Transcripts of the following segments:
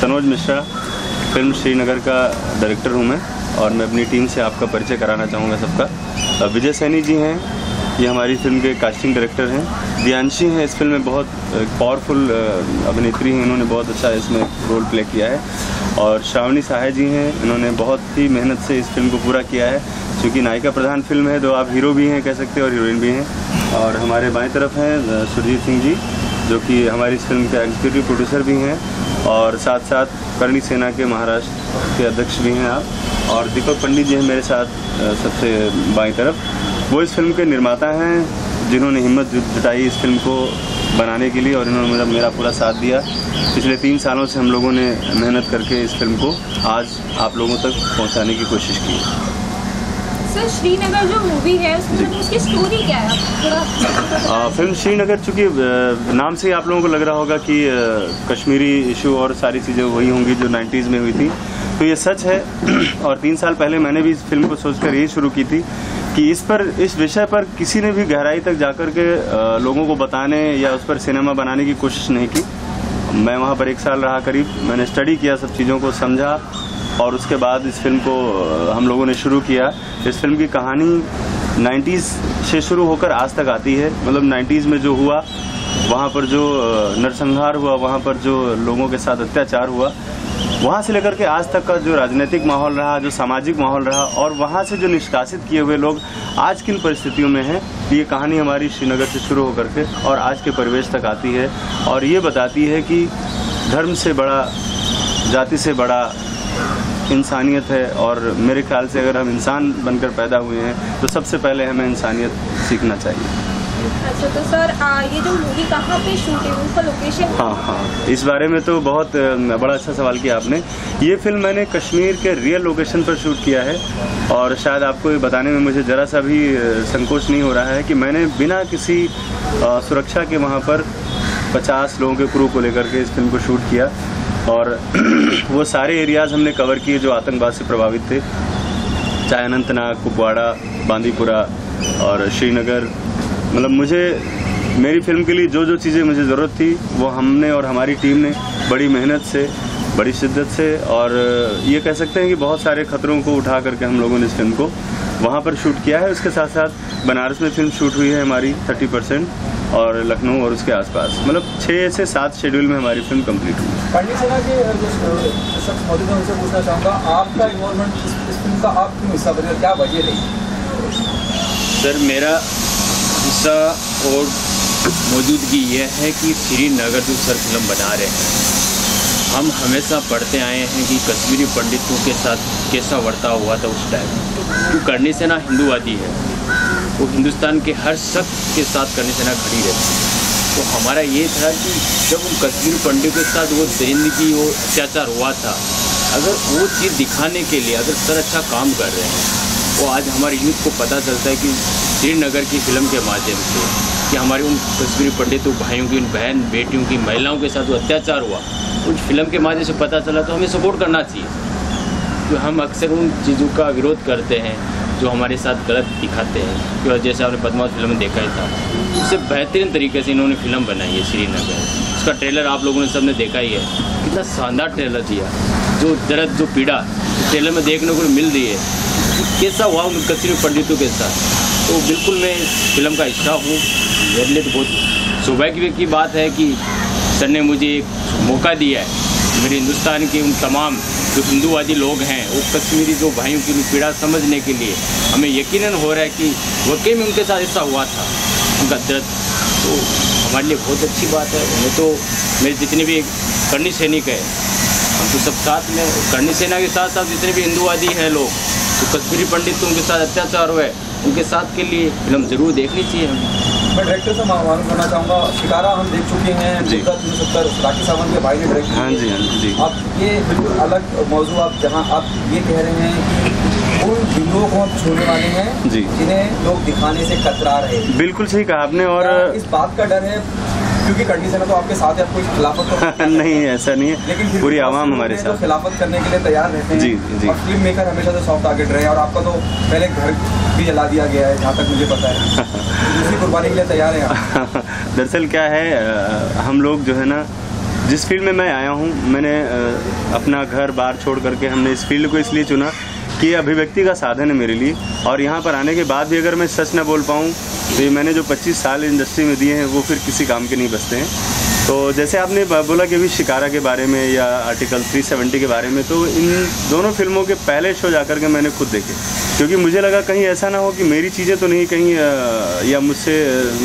Sanoj Mishra, film Srinagar का director हूँ मैं, और मैं अपनी टीम से आपका परिचय कराना चाहूँगा सबका। विजय सैनी जी हैं, ये हमारी फिल्म के कास्टिंग डायरेक्टर हैं। दियांशी हैं, इस फिल्म में बहुत पावरफुल अभिनेत्री हैं, इन्होंने बहुत अच्छा इसमें रोल प्ले किया है। और श्रावणी सहाय जी हैं, इन्होंने बहुत ही मेहनत से इस फिल्म को पूरा किया है, क्योंकि नायिका प्रधान फिल्म है तो आप हीरो भी हैं कह सकते हैं और हीरोइन भी हैं। और हमारे बाएं तरफ हैं सुरजीत सिंह जी, जो कि हमारी इस फिल्म के एग्जीक्यूटिव प्रोड्यूसर भी हैं, और साथ साथ करणी सेना के महाराष्ट्र के अध्यक्ष भी हैं आप। और दीपक पंडित जी हैं मेरे साथ सबसे बाईं तरफ, वो इस फिल्म के निर्माता हैं, जिन्होंने हिम्मत जुटाई इस फिल्म को बनाने के लिए, और इन्होंने मेरा पूरा साथ दिया। पिछले 3 सालों से हम लोगों ने मेहनत करके इस फिल्म को आज आप लोगों तक पहुंचाने की कोशिश की। सर, श्रीनगर जो मूवी है उसमें उसकी स्टोरी क्या है? थोड़ा फिल्म श्रीनगर, चूँकि नाम से ही आप लोगों को लग रहा होगा कि कश्मीरी इशू और सारी चीज़ें वही होंगी जो 90s में हुई थी, तो ये सच है। और 3 साल पहले मैंने भी इस फिल्म को सोचकर यही शुरू की थी कि इस विषय पर किसी ने भी गहराई तक जाकर के लोगों को बताने या उस पर सिनेमा बनाने की कोशिश नहीं की। मैं वहाँ पर 1 साल रहा करीब, मैंने स्टडी किया, सब चीज़ों को समझा, और उसके बाद इस फिल्म को हम लोगों ने शुरू किया। इस फिल्म की कहानी 90s से शुरू होकर आज तक आती है, मतलब 90s में जो हुआ, वहाँ पर जो नरसंहार हुआ, वहाँ पर जो लोगों के साथ अत्याचार हुआ, वहाँ से लेकर के आज तक का जो राजनीतिक माहौल रहा, जो सामाजिक माहौल रहा, और वहाँ से जो निष्कासित किए हुए लोग आज किन परिस्थितियों में हैं, ये कहानी हमारी श्रीनगर से शुरू होकर के और आज के परिवेश तक आती है। और ये बताती है कि धर्म से बड़ा, जाति से बड़ा इंसानियत है, और मेरे ख्याल से अगर हम इंसान बनकर पैदा हुए हैं तो सबसे पहले हमें इंसानियत सीखना चाहिए। अच्छा, तो सर ये जो मूवी कहाँ पे शूट है, उसका लोकेशन? हाँ, इस बारे में तो बहुत बड़ा अच्छा सवाल किया आपने। ये फिल्म मैंने कश्मीर के रियल लोकेशन पर शूट किया है, और शायद आपको ये बताने में मुझे ज़रा सा भी संकोच नहीं हो रहा है कि मैंने बिना किसी सुरक्षा के वहाँ पर 50 लोगों के क्रू को लेकर के इस फिल्म को शूट किया, और वो सारे एरियाज़ हमने कवर किए जो आतंकवाद से प्रभावित थे, चाहे अनंतनाग, कुपवाड़ा, बांदीपुरा और श्रीनगर। मतलब मेरी फिल्म के लिए जो चीज़ें मुझे ज़रूरत थी वो हमने और हमारी टीम ने बड़ी मेहनत से, बड़ी शिद्दत से, और ये कह सकते हैं कि बहुत सारे खतरों को उठा करके हम लोगों ने इस फिल्म को वहाँ पर शूट किया है। उसके साथ साथ बनारस में फिल्म शूट हुई है हमारी 30%, और लखनऊ और उसके आसपास, मतलब 6 से 7 शेड्यूल में हमारी फिल्म कंप्लीट हुई। पंडित सेना के जो शख्स मौजूद है उनसे पूछना चाहूँगा, आपका इन्वॉल्वमेंट इस फिल्म का आप क्यों हिस्सा बने, क्या वजह रही? सर, मेरा हिस्सा और मौजूदगी ये है कि श्रीनगर जो सर फिल्म बना रहे हैं, हम हमेशा पढ़ते आए हैं कि कश्मीरी पंडितों के साथ कैसा बर्ताव हुआ था उस टाइम। तो करणी सेना हिंदूवादी है, वो हिंदुस्तान के हर शख्स के साथ करणी सेना खड़ी रहती है। तो हमारा ये था कि जब उन कश्मीरी पंडितों के साथ वो दरिंदगी, वो अत्याचार हुआ था, अगर वो चीज़ दिखाने के लिए अगर सर अच्छा काम कर रहे हैं, वो आज हमारे यूथ को पता चलता है कि श्रीनगर की फिल्म के माध्यम से कि हमारे उन कश्मीरी पंडितों भाइयों की, उन बहन बेटियों की, महिलाओं के साथ वो अत्याचार हुआ, उन फिल्म के माध्यम से पता चला, तो हमें सपोर्ट करना चाहिए। तो हम अक्सर उन चीज़ों का विरोध करते हैं जो हमारे साथ गलत दिखाते हैं, कि जैसे आपने पद्मावत फिल्म में देखा ही था, उससे बेहतरीन तरीके से इन्होंने फिल्म बनाई है श्रीनगर। उसका ट्रेलर आप लोगों ने सबने देखा ही है, कितना शानदार ट्रेलर दिया, जो दर्द, जो पीड़ा ट्रेलर में देखने को मिल रही है, कैसा हुआ उन कश्मीरी पंडितों के साथ। तो बिल्कुल मैं इस फिल्म का हिस्सा हूँ। मेरे लिए तो बहुत सौभाग्य की बात है कि सर ने मुझे एक मौका दिया है, मेरे हिंदुस्तान के उन तमाम जो हिंदूवादी लोग हैं, वो कश्मीरी जो भाइयों की पीड़ा समझने के लिए हमें यकीनन हो रहा है कि वाकई में उनके साथ ऐसा हुआ था, उनका दर्द। तो हमारे लिए बहुत अच्छी बात है। मैं तो, मेरे जितने भी करणी सैनिक है, हम तो सब साथ में, करणी सेना के साथ साथ जितने भी हिंदूवादी हैं लोग, तो कश्मीरी पंडितों के साथ अत्याचार हुए, उनके साथ के लिए फिल्म ज़रूर देखनी चाहिए हमें। मैं डायरेक्टर से मालूम करना चाहूँगा, शिकारा हम देख चुके हैं, 1970 राखी सावंत के भाई ने डायरेक्ट किया। हाँ जी, हाँ जी। अब ये बिल्कुल अलग मौजू, आप जहाँ आप ये कह रहे हैं कि उन हिंदुओं को हम छोड़ने वाले हैं जी, जिन्हें लोग दिखाने से कतरा रहे हैं। बिल्कुल सही कहा आपने। और इस बात का डर है क्योंकि करणी सेना तो आपके साथ है, आप कोई खिलाफत तो नहीं, ऐसा नहीं है, लेकिन पूरी आवाम हमारे साथ खिलाफत करने के लिए तैयार रहते हैं। जी, जी। और फिल्म मेकर हमेशा से सॉफ्ट टारगेट रहे हैं, और आपका तो पहले घर भी जला दिया गया है जहाँ तक मुझे पता है। दूसरी कुर्बानी के लिए तैयार है आप। दरअसल क्या है, हम लोग जो है ना जिस फील्ड में मैं आया हूँ, मैंने अपना घर बार छोड़ करके हमने इस फील्ड को इसलिए चुना कि ये अभिव्यक्ति का साधन है मेरे लिए। और यहाँ पर आने के बाद भी अगर मैं सच ना बोल पाऊँ तो ये मैंने जो 25 साल इंडस्ट्री में दिए हैं वो फिर किसी काम के नहीं बचते हैं। तो जैसे आपने बोला कि अभी शिकारा के बारे में या आर्टिकल 370 के बारे में, तो इन दोनों फिल्मों के पहले शो जाकर के मैंने खुद देखे, क्योंकि मुझे लगा कहीं ऐसा ना हो कि मेरी चीज़ें तो नहीं कहीं या मुझसे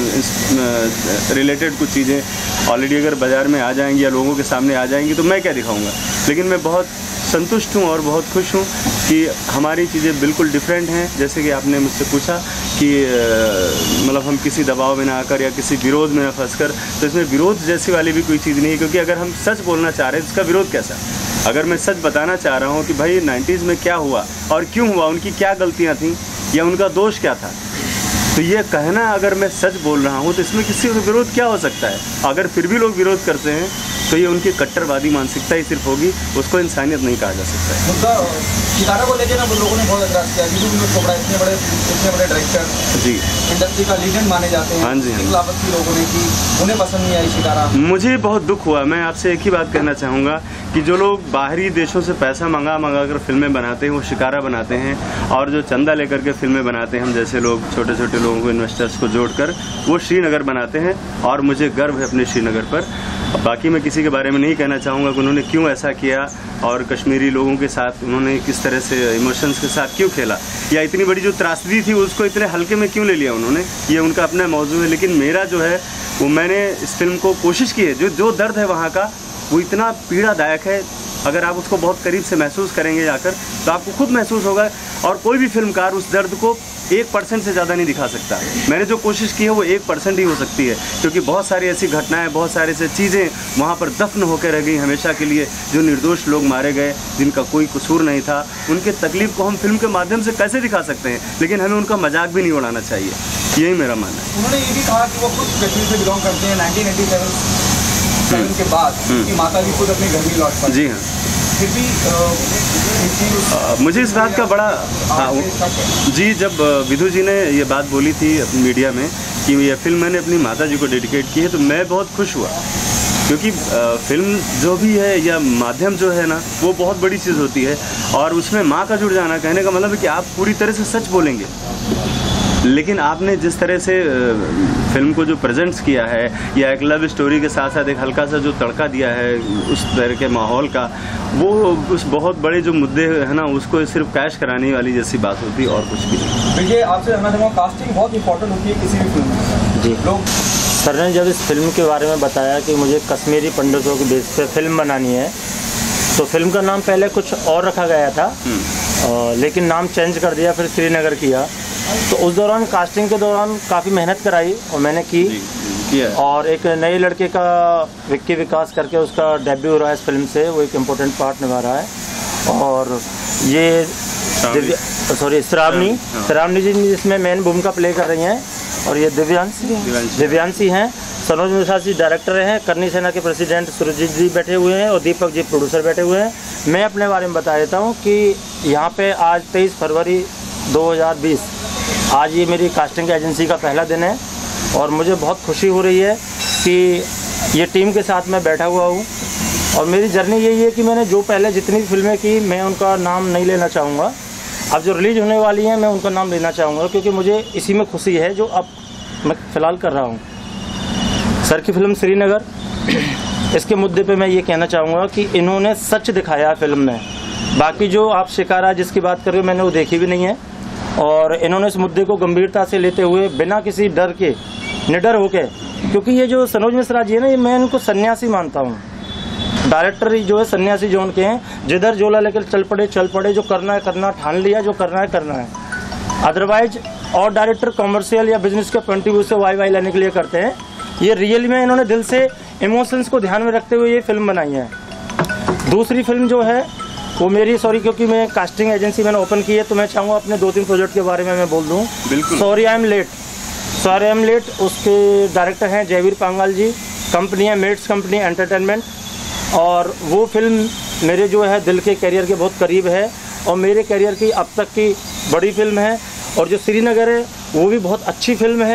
रिलेटेड कुछ चीज़ें ऑलरेडी अगर बाज़ार में आ जाएंगी या लोगों के सामने आ जाएंगी तो मैं क्या दिखाऊंगा। लेकिन मैं बहुत संतुष्ट हूँ और बहुत खुश हूँ कि हमारी चीज़ें बिल्कुल डिफरेंट हैं। जैसे कि आपने मुझसे पूछा कि मतलब हम किसी दबाव में ना आकर या किसी विरोध में ना फंसकर, तो इसमें विरोध जैसी वाली भी कोई चीज़ नहीं है, क्योंकि अगर हम सच बोलना चाह रहे हैं तो इसका विरोध कैसा। अगर मैं सच बताना चाह रहा हूँ कि भाई 90s में क्या हुआ और क्यों हुआ, उनकी क्या गलतियाँ थीं या उनका दोष क्या था, तो ये कहना अगर मैं सच बोल रहा हूँ तो इसमें किसी का विरोध क्या हो सकता है। अगर फिर भी लोग विरोध करते हैं तो ये उनकी कट्टरवादी मानसिकता ही सिर्फ होगी, उसको इंसानियत नहीं कहा जा सकता है। मुद्दा शिकारा को लेकर ना लोगों ने बहुत एतराज़ किया, इतने बड़े डायरेक्टर जी इंडस्ट्री का लीजेंड माने जाते हैं, हाँ जी, हाँ। खिलाफत की लोगों ने की, उन्हें पसंद नहीं आई शिकारा। मुझे बहुत दुख हुआ। मैं आपसे एक ही बात कहना चाहूँगा कि जो लोग बाहरी देशों से पैसा मंगा कर फिल्में बनाते हैं वो शिकारा बनाते हैं, और जो चंदा लेकर के फिल्में बनाते हैं हम जैसे लोग छोटे छोटे लोगों को, इन्वेस्टर्स को जोड़कर, वो श्रीनगर बनाते हैं। और मुझे गर्व है अपने श्रीनगर पर। बाकी मैं किसी के बारे में नहीं कहना चाहूँगा कि उन्होंने क्यों ऐसा किया और कश्मीरी लोगों के साथ उन्होंने किस तरह से इमोशंस के साथ क्यों खेला, या इतनी बड़ी जो त्रासदी थी उसको इतने हल्के में क्यों ले लिया उन्होंने, ये उनका अपना मौजू है। लेकिन मेरा जो है वो, मैंने इस फिल्म को कोशिश की है, जो दर्द है वहाँ का वो इतना पीड़ादायक है, अगर आप उसको बहुत करीब से महसूस करेंगे जाकर तो आपको खुद महसूस होगा। और कोई भी फिल्मकार उस दर्द को 1% से ज़्यादा नहीं दिखा सकता। मैंने जो कोशिश की है वो 1% ही हो सकती है, क्योंकि बहुत सारी ऐसी घटनाएं, बहुत सारी ऐसी चीज़ें वहाँ पर दफन होकर रह गई हमेशा के लिए। जो निर्दोष लोग मारे गए जिनका कोई कसूर नहीं था, उनके तकलीफ को हम फिल्म के माध्यम से कैसे दिखा सकते हैं, लेकिन हमें उनका मजाक भी नहीं उड़ाना चाहिए। यही मेरा मानना है। उन्होंने ये भी कहा कि वो खुद कश्मीर से बिलोंग करते हैं। 1987 के बाद उनकी माता भी खुद अपने घर में लौट पाई। जी हाँ। फिर भी मुझे इस बात का बड़ा जी, जब विधु जी ने ये बात बोली थी अपनी मीडिया में कि यह फिल्म मैंने अपनी माता जी को डेडिकेट की है, तो मैं बहुत खुश हुआ, क्योंकि फिल्म जो भी है या माध्यम जो है ना, वो बहुत बड़ी चीज़ होती है। और उसमें माँ का जुड़ जाना, कहने का मतलब है कि आप पूरी तरह से सच बोलेंगे। लेकिन आपने जिस तरह से फिल्म को जो प्रेजेंट्स किया है, या एक लव स्टोरी के साथ साथ एक हल्का सा जो तड़का दिया है उस तरह के माहौल का, वो उस बहुत बड़े जो मुद्दे है ना, उसको सिर्फ कैश कराने वाली जैसी बात होती है और कुछ भी नहीं। देखिए, आपसे जानना चाहूँगा, कास्टिंग बहुत इंपॉर्टेंट होती है किसी भी फिल्म में। जी, लोग सर ने जब इस फिल्म के बारे में बताया कि मुझे कश्मीरी पंडितों के बेस पे फिल्म बनानी है, तो फिल्म का नाम पहले कुछ और रखा गया था, लेकिन नाम चेंज कर दिया, फिर श्रीनगर किया। तो उस दौरान कास्टिंग के दौरान काफ़ी मेहनत कराई और मैंने की। और एक नए लड़के का विक्की विकास करके उसका डेब्यू हो रहा है इस फिल्म से, वो एक इम्पोर्टेंट पार्ट निभा रहा है। और ये श्रावणी जी इसमें मेन भूमिका प्ले कर रही हैं, और ये दिव्यांशी हैं। सनोज मिश्रा जी डायरेक्टर हैं, करनी सेना के प्रेसिडेंट सुरजीत जी बैठे हुए हैं और दीपक जी प्रोड्यूसर बैठे हुए हैं। मैं अपने बारे में बता देता हूँ कि यहाँ पे आज 23 फरवरी 2020, आज ये मेरी कास्टिंग एजेंसी का पहला दिन है, और मुझे बहुत खुशी हो रही है कि ये टीम के साथ मैं बैठा हुआ हूँ। और मेरी जर्नी यही है कि मैंने जो पहले जितनी भी फिल्में की, मैं उनका नाम नहीं लेना चाहूँगा। अब जो रिलीज होने वाली हैं मैं उनका नाम लेना चाहूँगा, क्योंकि मुझे इसी में खुशी है जो अब मैं फ़िलहाल कर रहा हूँ। सर की फिल्म श्रीनगर, इसके मुद्दे पे मैं ये कहना चाहूँगा कि इन्होंने सच दिखाया फिल्म में। बाकी जो आप शिकारा जिसकी बात कर रहे हो, मैंने वो देखी भी नहीं है, और इन्होंने इस मुद्दे को गंभीरता से लेते हुए बिना किसी डर के, निडर होके, क्योंकि ये जो सनोज मिश्रा जी है ना, ये मैं इनको सन्यासी मानता हूँ। डायरेक्टर जो है सन्यासी जोन के हैं, जिधर जोला लेकर चल पड़े, जो करना है करना, ठान लिया जो करना है। अदरवाइज और डायरेक्टर कॉमर्शियल या बिजनेस के पॉइंट ऑफ व्यू से वाई लेने के लिए करते हैं। ये रियल में इन्होंने दिल से इमोशंस को ध्यान में रखते हुए ये फिल्म बनाई है। दूसरी फिल्म जो है वो मेरी, क्योंकि मैं कास्टिंग एजेंसी मैंने ओपन की है, तो मैं चाहूँगा अपने 2-3 प्रोजेक्ट के बारे में मैं बोल दूँ। सॉरी आई एम लेट, उसके डायरेक्टर हैं जयवीर पांगाल जी, कंपनी है मेट्स कंपनी एंटरटेनमेंट, और वो फिल्म मेरे जो है दिल के कैरियर के बहुत करीब है, और मेरे कैरियर की अब तक की बड़ी फिल्म है। और जो श्रीनगर है वो भी बहुत अच्छी फिल्म है,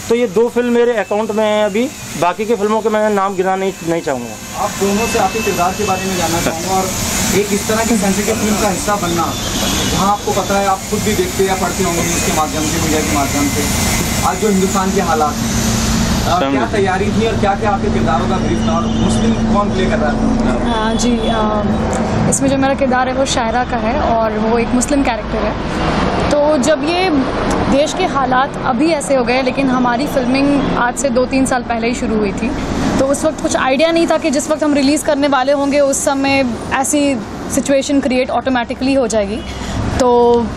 तो ये 2 फिल्म मेरे अकाउंट में है अभी, बाकी की फिल्मों के मैं नाम गिना नहीं चाहूँगा। आप दोनों से आपके किरदार के बारे में जानना चाहूँगा, और एक इस तरह की सेंसिटिव फिल्म का हिस्सा बनना जहाँ आपको पता है, आप खुद भी देखते या पढ़ते होंगे इसके माध्यम से, मीडिया के माध्यम से, आज जो हिंदुस्तान के हालात हैं, क्या तैयारी थी और क्या क्या आपके किरदारों का ब्रीफ था, और मुस्लिम कौन प्ले कर रहा है? जी, इसमें जो मेरा किरदार है वो शायरा का है और वो एक मुस्लिम कैरेक्टर है। तो जब ये देश के हालात अभी ऐसे हो गए, लेकिन हमारी फिल्मिंग आज से 2-3 साल पहले ही शुरू हुई थी, तो उस वक्त कुछ आइडिया नहीं था कि जिस वक्त हम रिलीज़ करने वाले होंगे उस समय ऐसी सिचुएशन क्रिएट ऑटोमेटिकली हो जाएगी। तो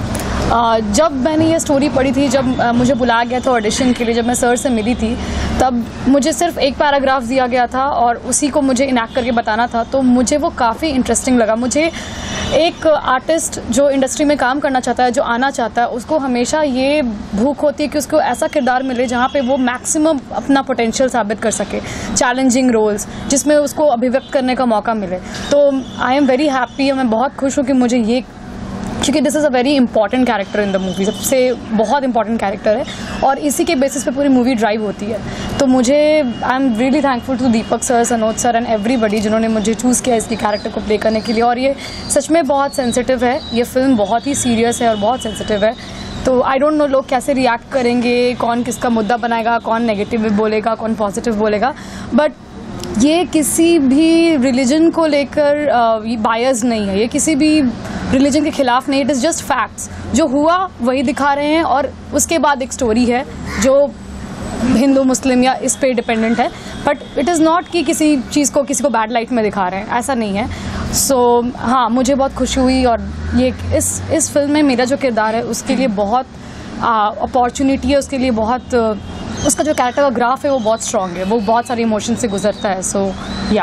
जब मैंने ये स्टोरी पढ़ी थी, जब मुझे बुलाया गया था ऑडिशन के लिए, जब मैं सर से मिली थी, तब मुझे सिर्फ एक पैराग्राफ दिया गया था और उसी को मुझे इनैक्ट करके बताना था। तो मुझे वो काफ़ी इंटरेस्टिंग लगा। मुझे एक आर्टिस्ट जो इंडस्ट्री में काम करना चाहता है, जो आना चाहता है, उसको हमेशा ये भूख होती है कि उसको ऐसा किरदार मिले जहाँ पे वो मैक्सिमम अपना पोटेंशियल साबित कर सके, चैलेंजिंग रोल्स जिसमें उसको अभिव्यक्त करने का मौका मिले। तो आई एम वेरी हैप्पी, मैं बहुत खुश हूँ कि मुझे ये, क्योंकि this is a very important character in the movie, सबसे बहुत इंपॉर्टेंट कैरेक्टर है और इसी के बेसिस पे पूरी मूवी ड्राइव होती है। तो मुझे I am really thankful to Deepak sir, Sanoj sir and everybody जिन्होंने मुझे चूज़ किया इसकी कैरेक्टर को प्ले करने के लिए। और ये सच में बहुत सेंसिटिव है, ये फिल्म बहुत ही सीरियस है और बहुत सेंसिटिव है। तो आई डोंट नो लोग कैसे रिएक्ट करेंगे, कौन किसका मुद्दा बनाएगा, कौन नेगेटिव बोलेगा, कौन पॉजिटिव बोलेगा, बट ये किसी भी रिलीजन को लेकर बायस नहीं है, ये किसी भी रिलीजन के खिलाफ नहीं। इट इज़ जस्ट फैक्ट्स, जो हुआ वही दिखा रहे हैं और उसके बाद एक स्टोरी है जो हिंदू मुस्लिम या इस पे डिपेंडेंट है, बट इट इज़ नॉट कि किसी चीज़ को किसी को बैड लाइट में दिखा रहे हैं, ऐसा नहीं है। सो हाँ, मुझे बहुत खुशी हुई और ये इस फिल्म में मेरा जो किरदार है उसके लिए बहुत अपॉर्चुनिटी है, उसके लिए बहुत उसका जो कैरेक्टर का ग्राफ है वो बहुत स्ट्रॉन्ग है, वो बहुत सारे इमोशन से गुजरता है। सो या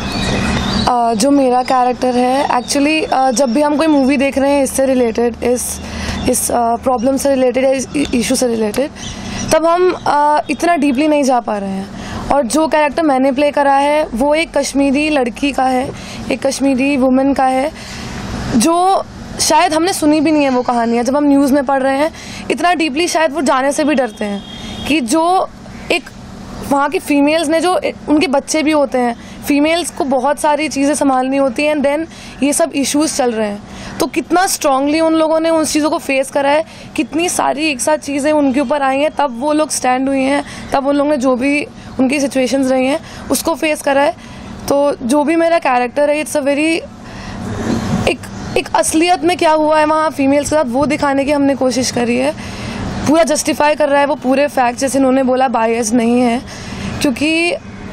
जो मेरा कैरेक्टर है, एक्चुअली जब भी हम कोई मूवी देख रहे हैं इससे रिलेटेड, इस प्रॉब्लम से रिलेटेड या इस इशू से रिलेटेड, तब हम इतना डीपली नहीं जा पा रहे हैं। और जो कैरेक्टर मैंने प्ले करा है वो एक कश्मीरी लड़की का है, एक कश्मीरी वुमेन का है, जो शायद हमने सुनी भी नहीं है वो कहानियाँ। जब हम न्यूज़ में पढ़ रहे हैं इतना डीपली, शायद वो जाने से भी डरते हैं कि जो एक वहाँ की फीमेल्स ने, जो उनके बच्चे भी होते हैं, फीमेल्स को बहुत सारी चीज़ें संभालनी होती हैं, एंड देन ये सब इश्यूज चल रहे हैं। तो कितना स्ट्रांगली उन लोगों ने उन चीज़ों को फेस करा है, कितनी सारी एक साथ चीज़ें उनके ऊपर आई हैं, तब वो लोग स्टैंड हुए हैं, तब उन लोगों ने जो भी उनकी सिचुएशंस रही हैं उसको फेस करा है। तो जो भी मेरा कैरेक्टर है, इट्स अ वेरी एक असलियत में क्या हुआ है वहाँ फीमेल्स के साथ वो दिखाने की हमने कोशिश करी है। पूरा जस्टिफाई कर रहा है वो पूरे फैक्ट, जैसे इन्होंने बोला बायस्ड नहीं है, क्योंकि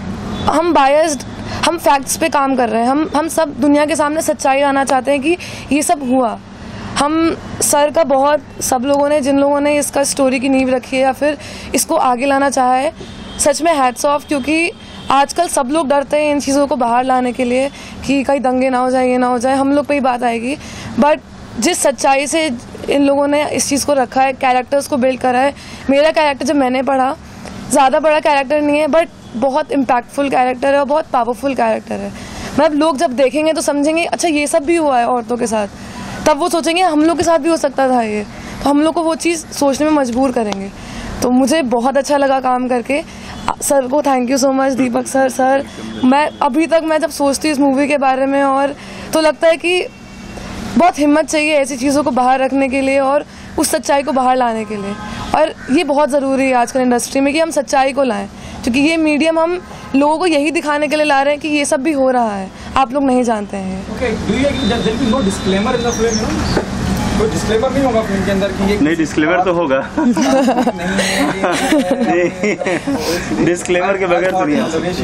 हम फैक्ट्स पे काम कर रहे हैं। हम सब दुनिया के सामने सच्चाई लाना चाहते हैं कि ये सब हुआ। हम सर का बहुत, सब लोगों ने, जिन लोगों ने इसका स्टोरी की नींव रखी है या फिर इसको आगे लाना चाहा है, सच में हैट्स ऑफ, क्योंकि आजकल सब लोग डरते हैं इन चीज़ों को बाहर लाने के लिए कि कहीं दंगे ना हो जाए, ये ना हो जाए, हम लोग पे ही बात आएगी। बट जिस सच्चाई से इन लोगों ने इस चीज़ को रखा है, कैरेक्टर्स को बिल्ड करा है। मेरा कैरेक्टर जब मैंने पढ़ा, ज़्यादा बड़ा कैरेक्टर नहीं है, बट बहुत इम्पैक्टफुल कैरेक्टर है और बहुत पावरफुल कैरेक्टर है। मतलब लोग जब देखेंगे तो समझेंगे अच्छा ये सब भी हुआ है औरतों के साथ, तब वो सोचेंगे हम लोग के साथ भी हो सकता था ये, तो हम लोग को वो चीज़ सोचने में मजबूर करेंगे। तो मुझे बहुत अच्छा लगा काम करके। सर को thank you so much, Deepak sir. मैं अभी तक जब सोचती हूँ इस मूवी के बारे में, और तो लगता है कि बहुत हिम्मत चाहिए ऐसी चीज़ों को बाहर रखने के लिए और उस सच्चाई को बाहर लाने के लिए। और ये बहुत ज़रूरी है आजकल इंडस्ट्री में कि हम सच्चाई को लाएं, क्योंकि ये मीडियम हम लोगों को यही दिखाने के लिए ला रहे हैं कि ये सब भी हो रहा है, आप लोग नहीं जानते हैं। कोई डिस्क्लेमर नहीं होगा फिल्म के अंदर कि ये नहीं, डिस्क्लेमर तो होगा। डिस्क्लेमर के बगैर तो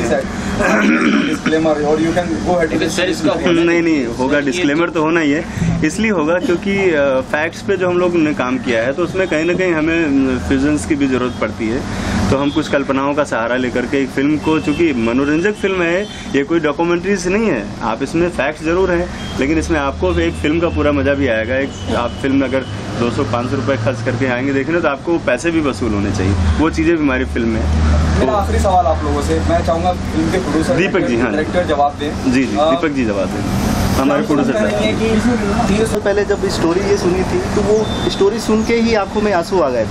नहीं होगा। डिस्क्लेमर तो होना ही है, इसलिए होगा क्योंकि फैक्ट्स पे जो हम लोग ने काम किया है तो उसमें कहीं ना कहीं हमें फिजन्स की भी जरूरत पड़ती है। तो हम कुछ कल्पनाओं का सहारा लेकर के एक फिल्म को, चूंकि मनोरंजक फिल्म है, ये कोई डॉक्यूमेंट्रीज नहीं है, आप इसमें फैक्ट्स जरूर हैं, लेकिन इसमें आपको एक फिल्म का पूरा मजा भी आएगा। एक आप फिल्म में अगर 200-500 रुपए खर्च करके आएंगे देखने, तो आपको पैसे भी वसूल होने चाहिए, वो चीजें भी हमारी फिल्म में। मेरा आखिरी सवाल आप लोगों से, मैं चाहूंगा फिल्म के प्रोड्यूसर दीपक जी, हाँ, डायरेक्टर जवाब दें। जी दीपक जी जवाब दें। हमारे प्रोड्यूसर नहीं है कि 3 साल पहले जब स्टोरी ये सुनी थी तो वो स्टोरी सुन के ही आंखों में आंसू आ गए थे।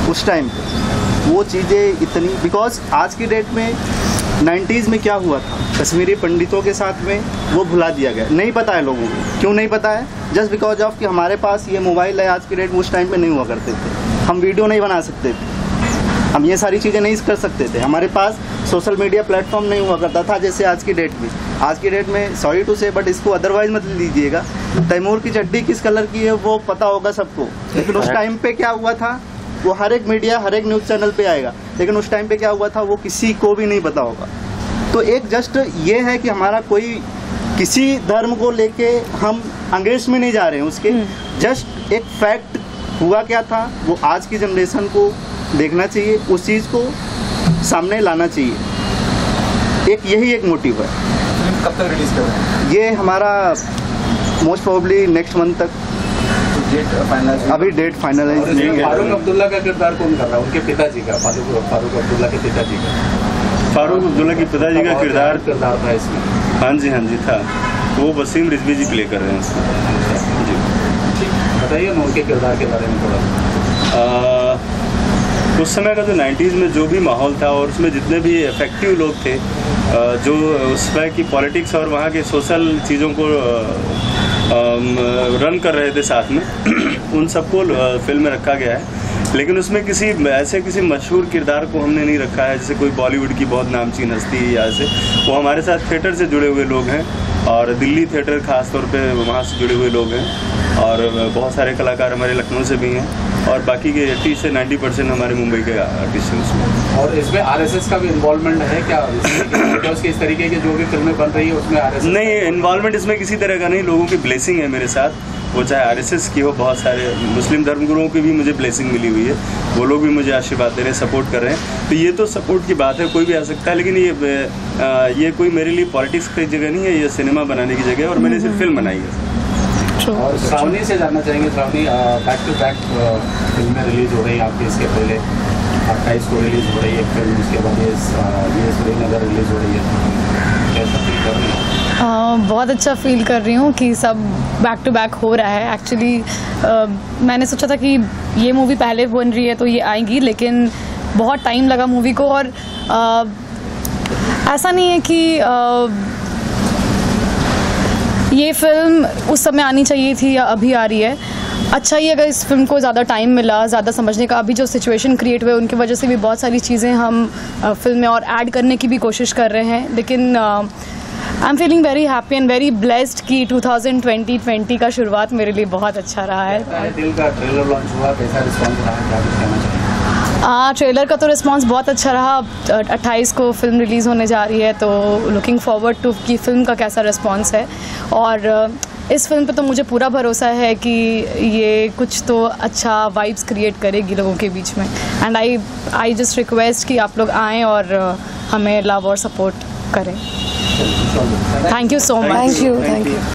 उस टाइम पे वो चीज़ें इतनी, बिकॉज आज की डेट में 90s में क्या हुआ था कश्मीरी पंडितों के साथ में, वो भुला दिया गया। नहीं पता है लोगों को, क्यों नहीं पता है? जस्ट बिकॉज ऑफ कि हमारे पास ये मोबाइल है आज की डेट में, उस टाइम पे नहीं हुआ करते थे। हम वीडियो नहीं बना सकते थे, हम ये सारी चीज़ें नहीं कर सकते थे, हमारे पास सोशल मीडिया प्लेटफॉर्म नहीं हुआ करता था जैसे आज की डेट में। आज की डेट में सॉरी टू से बट इसको अदरवाइज मत लीजिएगा, तैमूर की चड्डी किस कलर की है वो पता होगा सबको, लेकिन उस टाइम पे क्या हुआ था वो हर एक मीडिया हर एक न्यूज़ चैनल पे आएगा, लेकिन उस टाइम पे क्या हुआ था वो किसी को भी नहीं पता होगा। तो एक जस्ट ये है कि हमारा कोई किसी धर्म को लेके हम अंग्रेज में नहीं जा रहे हैं, उसके जस्ट एक फैक्ट हुआ क्या था वो आज की जनरेशन को देखना चाहिए, उस चीज़ को सामने लाना चाहिए। एक यही एक मोटिव है। फिल्म कब तक रिलीज कर रहे हैं? ये हमारा मोस्ट प्रोबेबली नेक्स्ट मंथ तक डेट फाइनल, अभी डेट फाइनलाइज नहीं है। फारूक अब्दुल्ला का किरदार कौन कर रहा है? उनके पिताजी का, फारूक अब्दुल्ला के पिताजी का। फारूक अब्दुल्ला के पिताजी का किरदार था इसमें। हाँ जी था, वो वसीम रिजवी जी प्ले कर रहे हैं उसको। जी बताइए ना उनके किरदार के बारे में थोड़ा। उस समय का जो 90s में जो भी माहौल था और उसमें जितने भी इफेक्टिव लोग थे जो उस समय की पॉलिटिक्स और वहाँ के सोशल चीज़ों को रन कर रहे थे साथ में उन सबको फिल्म में रखा गया है। लेकिन उसमें किसी मशहूर किरदार को हमने नहीं रखा है, जैसे कोई बॉलीवुड की बहुत नामचीन हस्ती या ऐसे। वो हमारे साथ थिएटर से जुड़े हुए लोग हैं और दिल्ली थिएटर खास तौर पे वहाँ से जुड़े हुए लोग हैं और बहुत सारे कलाकार हमारे लखनऊ से भी हैं और बाकी के 80 से 90% हमारे मुंबई के आर्टिस्ट हैं उसमें। और इसमें आरएसएस का भी इन्वॉल्वमेंट है क्या? उसके इस तरीके की जो भी फिल्में बन रही है उसमें आरएसएस नहीं, इन्वॉल्वमेंट इसमें किसी तरह का नहीं। लोगों की ब्लेसिंग है मेरे साथ, वो चाहे आरएसएस की हो, बहुत सारे मुस्लिम धर्मगुरुओं की भी मुझे ब्लेसिंग मिली हुई है, वो लोग भी मुझे आशीर्वाद दे रहे हैं, सपोर्ट कर रहे हैं। तो ये तो सपोर्ट की बात है, कोई भी आ सकता है, लेकिन ये कोई मेरे लिए पॉलिटिक्स की जगह नहीं है, ये सिनेमा बनाने की जगह है और मैंने सिर्फ फिल्म बनाई है। और श्रावणी से जानना चाहेंगे, श्रावणी बैक टू बैक फिल्में रिलीज हो रही है आपकी, इसके पहले 28 को रिलीज हो रही है फिल्म, उसके बाद ये श्रीनगर रिलीज हो रही है, कैसा फील कर रही है? बहुत अच्छा फील कर रही हूँ कि सब बैक टू बैक हो रहा है। एक्चुअली मैंने सोचा था कि ये मूवी पहले बन रही है तो ये आएंगी, लेकिन बहुत टाइम लगा मूवी को और ऐसा नहीं है कि ये फिल्म उस समय आनी चाहिए थी या अभी आ रही है। अच्छा ही अगर इस फिल्म को ज़्यादा टाइम मिला, ज़्यादा समझने का, अभी जो सिचुएशन क्रिएट हुए उनकी वजह से भी बहुत सारी चीज़ें हम फिल्म में और ऐड करने की भी कोशिश कर रहे हैं। लेकिन I am feeling very happy and very blessed कि 2020 का शुरुआत मेरे लिए बहुत अच्छा रहा है। दिल का ट्रेलर लॉन्च हुआ, कैसा रिस्पॉन्स रहा, क्या कुछ कहना चाहिए? ट्रेलर का तो रिस्पांस बहुत अच्छा रहा। 28 को फिल्म रिलीज़ होने जा रही है तो लुकिंग फॉरवर्ड टू कि फिल्म का कैसा रिस्पांस है। और इस फिल्म पे तो मुझे पूरा भरोसा है कि ये कुछ तो अच्छा वाइब्स क्रिएट करेगी लोगों के बीच में। एंड आई जस्ट रिक्वेस्ट कि आप लोग आएँ और हमें लव और सपोर्ट करें। Thank you so much. Thank you.